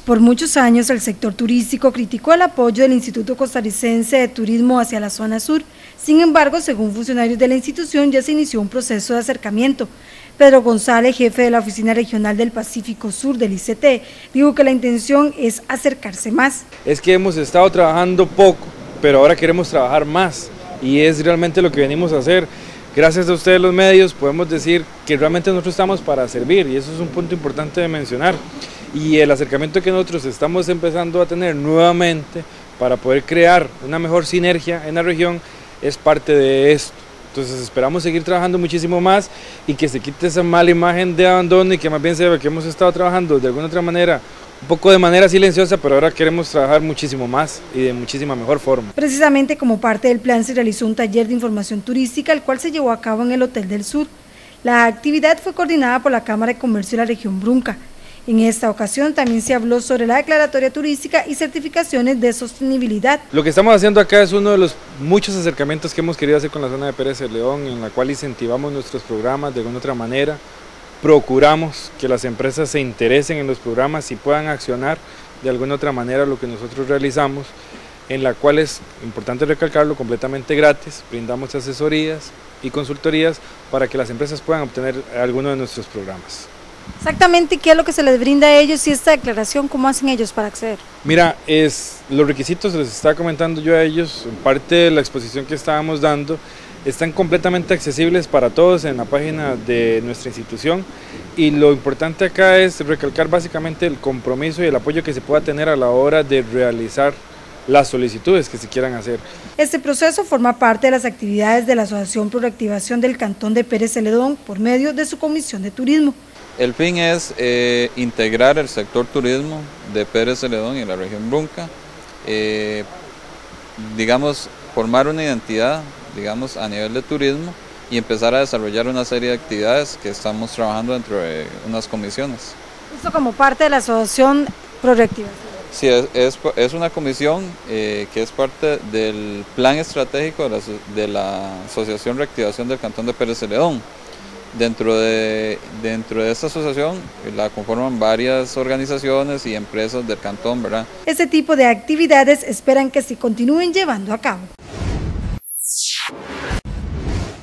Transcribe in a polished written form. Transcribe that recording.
Por muchos años el sector turístico criticó el apoyo del Instituto Costarricense de Turismo hacia la zona sur. Sin embargo, según funcionarios de la institución, ya se inició un proceso de acercamiento. Pedro González, jefe de la Oficina Regional del Pacífico Sur del ICT, dijo que la intención es acercarse más. Es que hemos estado trabajando poco, pero ahora queremos trabajar más y es realmente lo que venimos a hacer. Gracias a ustedes los medios podemos decir que realmente nosotros estamos para servir y eso es un punto importante de mencionar. Y el acercamiento que nosotros estamos empezando a tener nuevamente para poder crear una mejor sinergia en la región es parte de esto. Entonces esperamos seguir trabajando muchísimo más y que se quite esa mala imagen de abandono y que más bien se vea que hemos estado trabajando de alguna otra manera, un poco de manera silenciosa, pero ahora queremos trabajar muchísimo más y de muchísima mejor forma. Precisamente como parte del plan se realizó un taller de información turística, el cual se llevó a cabo en el Hotel del Sur. La actividad fue coordinada por la Cámara de Comercio de la región Brunca. En esta ocasión también se habló sobre la declaratoria turística y certificaciones de sostenibilidad. Lo que estamos haciendo acá es uno de los muchos acercamientos que hemos querido hacer con la zona de Pérez Celedón, en la cual incentivamos nuestros programas de alguna otra manera. Procuramos que las empresas se interesen en los programas y puedan accionar de alguna otra manera lo que nosotros realizamos, en la cual es importante recalcarlo, completamente gratis. Brindamos asesorías y consultorías para que las empresas puedan obtener alguno de nuestros programas. Exactamente, ¿qué es lo que se les brinda a ellos y esta declaración, cómo hacen ellos para acceder? Mira, los requisitos les estaba comentando yo a ellos, en parte de la exposición que estábamos dando, están completamente accesibles para todos en la página de nuestra institución y lo importante acá es recalcar básicamente el compromiso y el apoyo que se pueda tener a la hora de realizar las solicitudes que se quieran hacer. Este proceso forma parte de las actividades de la Asociación Pro Reactivación del Cantón de Pérez Celedón por medio de su Comisión de Turismo. El fin es integrar el sector turismo de Pérez Celedón y la región Brunca, digamos, formar una identidad, digamos, a nivel de turismo y empezar a desarrollar una serie de actividades que estamos trabajando dentro de unas comisiones. Esto como parte de la Asociación Pro Reactivación. Sí, es una comisión que es parte del plan estratégico de la Asociación Reactivación del Cantón de Pérez Celedón. Dentro de esta asociación la conforman varias organizaciones y empresas del cantón, ¿verdad? Este tipo de actividades esperan que se continúen llevando a cabo.